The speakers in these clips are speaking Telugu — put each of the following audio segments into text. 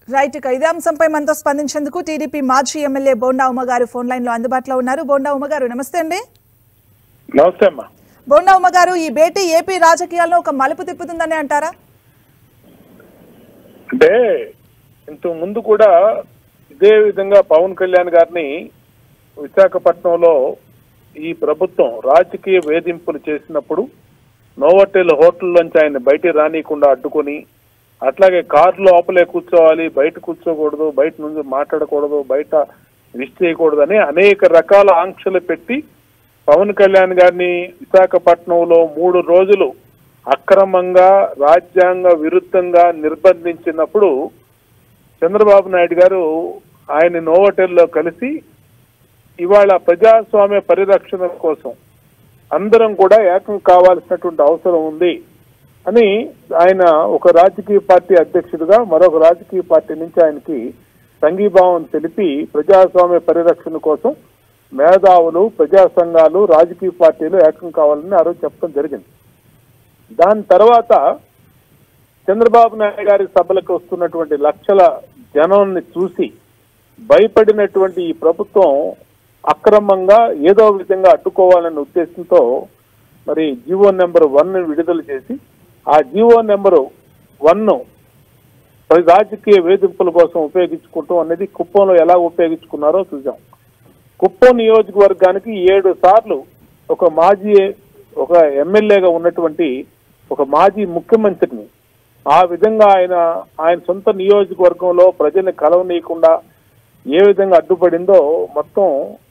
రైట్ ఇక ఇదే అంశంపై మనతో స్పందించేందుకు టీడీపీ మాజీ ఎమ్మెల్యే బోండా ఉమ గారు ఫోన్ లైన్ లో అందుబాటులో ఉన్నారు. బోండా ఉమ గారు నమస్తే అండి. నమస్తే అమ్మా. బోండా ఉమ గారు, ఈ భేటీ ఏపీ రాజకీయాల్లో ఒక మలుపు తిప్పుతుందని అంటారా? అంటే ఇంతకు ముందు కూడా ఇదే విధంగా పవన్ కళ్యాణ్ గారిని విశాఖపట్నంలో ఈ ప్రభుత్వం రాజకీయ వేధింపులు చేసినప్పుడు నోవోటెల్ హోటల్లోంచి ఆయన బయట రానియకుండా అడ్డుకొని, అట్లాగే కారు లోపలే కూర్చోవాలి, బయట కూర్చోకూడదు, బయట నుంచి మాట్లాడకూడదు, బయట విష్ చేయకూడదని అనేక రకాల ఆంక్షలు పెట్టి పవన్ కళ్యాణ్ గారిని విశాఖపట్నంలో 3 రోజులు అక్రమంగా రాజ్యాంగ విరుద్ధంగా నిర్బంధించినప్పుడు చంద్రబాబు నాయుడు గారు ఆయన నోవోటెల్లో కలిసి ఇవాళ ప్రజాస్వామ్య పరిరక్షణ కోసం అందరం కూడా ఏకం కావాల్సినటువంటి అవసరం ఉంది అని ఆయన ఒక రాజకీయ పార్టీ అధ్యక్షుడిగా మరొక రాజకీయ పార్టీ నుంచి ఆయనకి సంఘీభావం తెలిపి ప్రజాస్వామ్య పరిరక్షణ కోసం మేధావులు, ప్రజా సంఘాలు, రాజకీయ పార్టీలు ఏకం కావాలని ఆ రోజు చెప్పడం జరిగింది. దాని తర్వాత చంద్రబాబు నాయుడు గారి సభలకు వస్తున్నటువంటి లక్షల జనాన్ని చూసి భయపడినటువంటి ఈ ప్రభుత్వం అక్రమంగా ఏదో విధంగా అడ్డుకోవాలనే ఉద్దేశంతో మరి జీవో నెంబర్ 1 విడుదల చేసి ఆ జీవో నెంబర్ 1 రాజకీయ వేధింపుల కోసం ఉపయోగించుకుంటాం అనేది కుప్పంలో ఎలా ఉపయోగించుకున్నారో చూసాం. కుప్పం నియోజకవర్గానికి 7 సార్లు ఒక ఎమ్మెల్యేగా ఉన్నటువంటి ఒక మాజీ ముఖ్యమంత్రిని ఆ విధంగా ఆయన సొంత నియోజకవర్గంలో ప్రజల్ని కలవనీయకుండా ఏ విధంగా అడ్డుపడిందో మొత్తం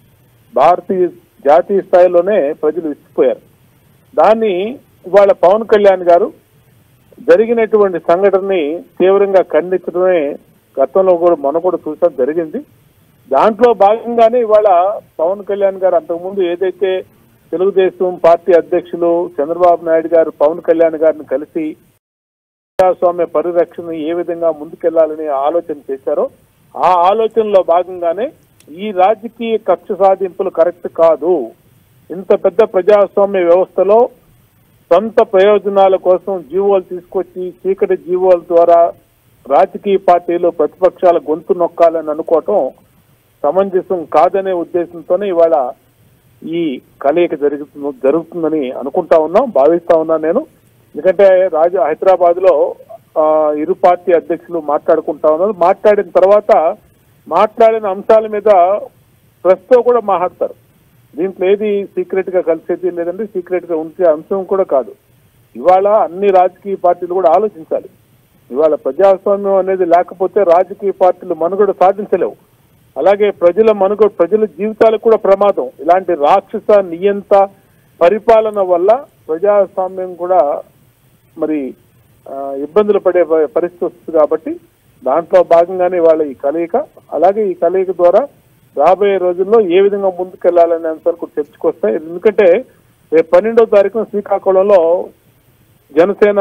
జాతీయ స్థాయిలోనే ప్రజలు విసిపోయారు. దాన్ని ఇవాళ పవన్ కళ్యాణ్ గారు జరిగినటువంటి సంఘటనని తీవ్రంగా ఖండించడమే గతంలో కూడా మనం కూడా చూసాం జరిగింది. దాంట్లో భాగంగానే ఇవాళ పవన్ కళ్యాణ్ గారు అంతకుముందు ఏదైతే తెలుగుదేశం పార్టీ అధ్యక్షులు చంద్రబాబు నాయుడు గారు పవన్ కళ్యాణ్ గారిని కలిసి ప్రజాస్వామ్య పరిరక్షణ ఏ విధంగా ముందుకెళ్లాలని ఆలోచన చేశారో ఆ ఆలోచనలో భాగంగానే ఈ రాజకీయ కక్ష సాధింపులు కరెక్ట్ కాదు, ఇంత పెద్ద ప్రజాస్వామ్య వ్యవస్థలో సొంత ప్రయోజనాల కోసం జీవోలు తీసుకొచ్చి చీకటి జీవోల ద్వారా రాజకీయ పార్టీలు ప్రతిపక్షాల గొంతు నొక్కాలని అనుకోవటం సమంజసం కాదనే ఉద్దేశంతోనే ఇవాళ ఈ కలయిక జరుగుతుందని భావిస్తా ఉన్నాను నేను. ఎందుకంటే హైదరాబాద్ లో ఇరు పార్టీ అధ్యక్షులు మాట్లాడుకుంటా ఉన్నారు. మాట్లాడిన తర్వాత మాట్లాడిన అంశాల మీద ప్రెస్ తో కూడా మాట్లాడతారు. దీంట్లో ఏది సీక్రెట్ గా కలిసేది లేదంటే సీక్రెట్ గా ఉంచే అంశం కూడా కాదు. ఇవాళ అన్ని రాజకీయ పార్టీలు కూడా ఆలోచించాలి. ఇవాళ ప్రజాస్వామ్యం అనేది లేకపోతే రాజకీయ పార్టీలు మనుగడ సాధించలేవు. అలాగే ప్రజల జీవితాలకు కూడా ప్రమాదం. ఇలాంటి రాక్షస నియంత పరిపాలన వల్ల ప్రజాస్వామ్యం కూడా మరి ఇబ్బందులు పడే పరిస్థితి వస్తుంది. కాబట్టి దాంట్లో భాగంగానే వాళ్ళ ఈ కలయిక, అలాగే ఈ కలయిక ద్వారా రాబోయే రోజుల్లో ఏ విధంగా ముందుకెళ్లాలనే అంశాలు కూడా చర్చకొస్తాయి. ఎందుకంటే రేపు 12వ తారీఖున శ్రీకాకుళంలో జనసేన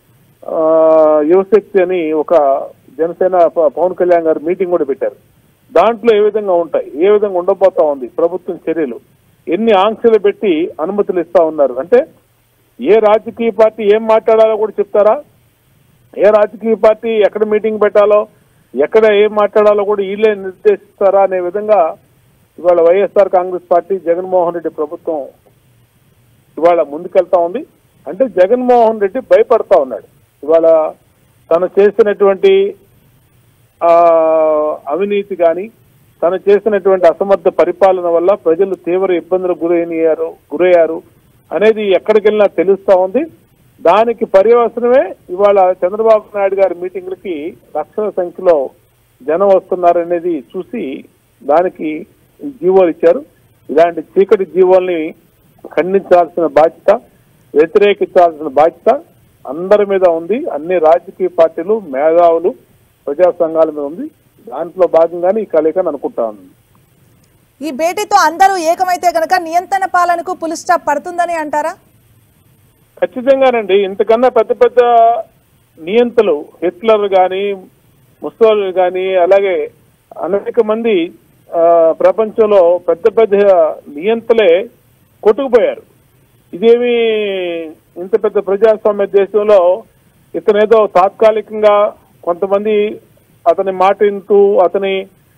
యువశక్తి అని ఒక జనసేన పవన్ కళ్యాణ్ గారు మీటింగ్ కూడా పెట్టారు. దాంట్లో ఏ విధంగా ఉండబోతా ఉంది ప్రభుత్వం చర్యలు, ఎన్ని ఆంక్షలు పెట్టి అనుమతులు ఇస్తా ఉన్నారు అంటే ఏ రాజకీయ పార్టీ ఏం మాట్లాడాలో కూడా చెప్తారా, ఏ రాజకీయ పార్టీ ఎక్కడ మీటింగ్ పెట్టాలో ఎక్కడ ఏం మాట్లాడాలో కూడా వీళ్ళే నిర్దేశిస్తారా అనే విధంగా ఇవాళ వైఎస్ఆర్ కాంగ్రెస్ పార్టీ జగన్మోహన్ రెడ్డి ప్రభుత్వం ఇవాళ ముందుకెళ్తా ఉంది. అంటే జగన్మోహన్ రెడ్డి భయపడతా ఉన్నాడు. ఇవాళ తను చేసినటువంటి అవినీతి కానీ తను చేసినటువంటి అసమర్థ పరిపాలన వల్ల ప్రజలు తీవ్ర ఇబ్బందులు గురయ్యారు అనేది ఎక్కడికెళ్ళినా తెలుస్తా ఉంది. దానికి పర్యవసనమే ఇవాళ చంద్రబాబు నాయుడు గారి మీటింగ్లకి లక్షల సంఖ్యలో జనం వస్తున్నారనేది చూసి దానికి జీవోలు ఇచ్చారు. ఇలాంటి చీకటి జీవోల్ని ఖండించాల్సిన బాధ్యత, వ్యతిరేకించాల్సిన బాధ్యత అందరి మీద ఉంది. అన్ని రాజకీయ పార్టీలు, మేధావులు, ప్రజా సంఘాల మీద ఉంది. దాంట్లో భాగంగానే ఈ కలయికని అనుకుంటా ఉంది. ఈ భేటీతో అందరూ ఏకమైతే గనక నియంత్రణ పాలనకు పులి స్టాప్ పడుతుందని అంటారా? ఖచ్చితంగానండి. ఇంతకన్నా పెద్ద పెద్ద నియంతలు హిట్లర్ కానీ ముస్సోలిని కానీ అలాగే అనేక మంది ప్రపంచంలో పెద్ద పెద్ద నియంతలే కొట్టుకుపోయారు. ఇదేమి ఇంత పెద్ద ప్రజాస్వామ్య దేశంలో ఇతనేదో తాత్కాలికంగా కొంతమంది అతని మాట వింటూ అతని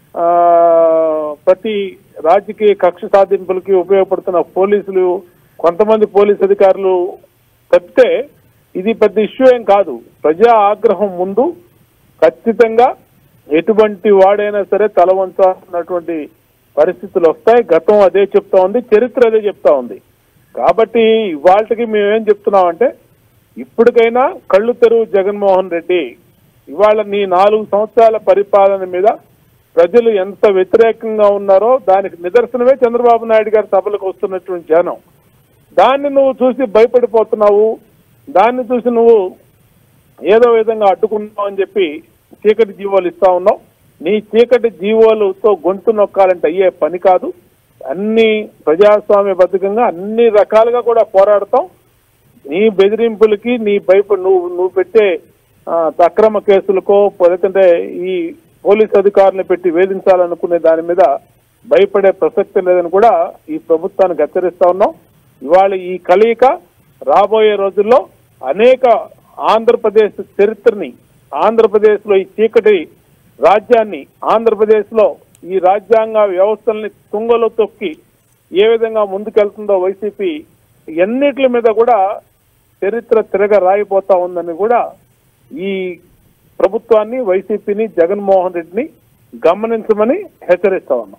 ప్రతి రాజకీయ కక్ష సాధింపులకి ఉపయోగపడుతున్న పోలీసులు, కొంతమంది పోలీసు అధికారులు తప్పితే ఇది పెద్ద ఇష్యూ ఏం కాదు. ప్రజా ఆగ్రహం ముందు ఖచ్చితంగా ఎటువంటి వాడైనా సరే తల వంచాల్సినటువంటి పరిస్థితులు వస్తాయి. గతం అదే చెప్తా ఉంది, చరిత్ర అదే చెప్తా ఉంది. కాబట్టి ఇవాళకి మేమేం చెప్తున్నామంటే, ఇప్పటికైనా కళ్ళు తెరువు జగన్మోహన్ రెడ్డి. ఇవాళ నీ 4 సంవత్సరాల పరిపాలన మీద ప్రజలు ఎంత వ్యతిరేకంగా ఉన్నారో దానికి నిదర్శనమే చంద్రబాబు నాయుడు గారి సభలకు వస్తున్నటువంటి జనం. దాన్ని నువ్వు చూసి భయపడిపోతున్నావు, దాన్ని చూసి నువ్వు ఏదో విధంగా అడ్డుకున్నావు అని చెప్పి చీకటి జీవోలు ఇస్తా ఉన్నావు. నీ చీకటి జీవోలతో గొంతు నొక్కాలంటే అయ్యే పని కాదు. అన్ని ప్రజాస్వామ్యబద్ధంగా అన్ని రకాలుగా కూడా పోరాడతాం. నీ బెదిరింపులకి నీ నువ్వు పెట్టే అక్రమ కేసులకో లేదంటే ఈ పోలీస్ అధికారులను పెట్టి వేధించాలనుకునే దాని మీద భయపడే ప్రసక్తి లేదని కూడా ఈ ప్రభుత్వానికి హెచ్చరిస్తా ఉన్నాం. ఇవాళ ఈ కలయిక రాబోయే రోజుల్లో అనేక ఆంధ్రప్రదేశ్ చరిత్రని, ఆంధ్రప్రదేశ్ లో ఈ చీకటి రాజ్యాన్ని, ఆంధ్రప్రదేశ్ లో ఈ రాజ్యాంగ వ్యవస్థల్ని తుంగలో తొక్కి ఏ విధంగా ముందుకెళ్తుందో వైసీపీ ఎన్నిటి మీద కూడా చరిత్ర తిరగ రాయిపోతా ఉందని కూడా ఈ ప్రభుత్వాన్ని, వైసీపీని, జగన్మోహన్ రెడ్డిని గమనించమని హెచ్చరిస్తా ఉన్నాం.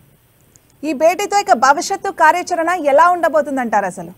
ఈ భేటీతో ఇక భవిష్యత్తు కార్యాచరణ ఎలా ఉండబోతుందంటారు? అసలు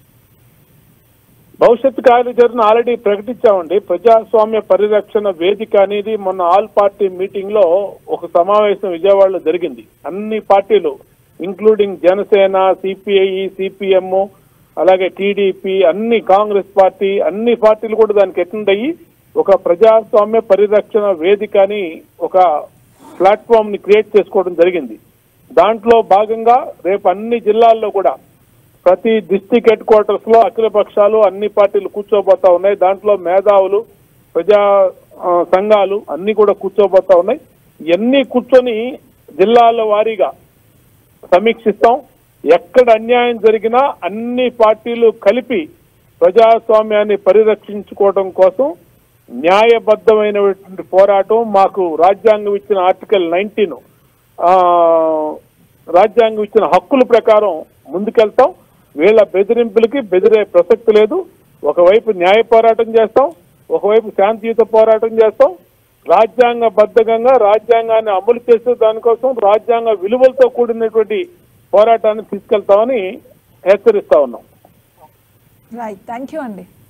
భవిష్యత్తు కార్యాచరణ ఆల్రెడీ ప్రకటించామండి. ప్రజాస్వామ్య పరిరక్షణ వేదిక అనేది మొన్న ఆల్ పార్టీ మీటింగ్ లో ఒక సమావేశం విజయవాడలో జరిగింది. అన్ని పార్టీలు ఇంక్లూడింగ్ జనసేన, సిపిఐ, సిపిఎం, అలాగే టీడీపీ, అన్ని కాంగ్రెస్ పార్టీ, అన్ని పార్టీలు కూడా దానికి అటెండ్ అయ్యి ఒక ప్రజాస్వామ్య పరిరక్షణ వేదిక అని ఒక ప్లాట్ఫామ్ ని క్రియేట్ చేసుకోవడం జరిగింది. దాంట్లో భాగంగా రేపు అన్ని జిల్లాల్లో కూడా ప్రతి డిస్టిక్ హెడ్ క్వార్టర్స్ లో అఖిల పక్షాలు అన్ని పార్టీలు కూర్చోబోతా ఉన్నాయి. దాంట్లో మేధావులు, ప్రజా సంఘాలు అన్ని కూడా కూర్చోబోతా ఉన్నాయి. ఇవన్నీ కూర్చొని జిల్లాల వారీగా సమీక్షిస్తాం. ఎక్కడ అన్యాయం జరిగినా అన్ని పార్టీలు కలిపి ప్రజాస్వామ్యాన్ని పరిరక్షించుకోవడం కోసం న్యాయబద్ధమైనటువంటి పోరాటం, మాకు రాజ్యాంగం ఇచ్చిన ఆర్టికల్ 19 రాజ్యాంగం ఇచ్చిన హక్కుల ప్రకారం ముందుకెళ్తాం. వీళ్ళ బెదిరింపులకి బెదిరే ప్రసక్తి లేదు. ఒకవైపు న్యాయ పోరాటం చేస్తాం, ఒకవైపు శాంతియుత పోరాటం చేస్తాం. రాజ్యాంగబద్ధంగా రాజ్యాంగాన్ని అమలు చేసే దానికోసం రాజ్యాంగ విలువలతో కూడినటువంటి పోరాటాన్ని తీసుకెళ్తామని హెచ్చరిస్తా ఉన్నాం. రైట్, థ్యాంక్ యూ అండి.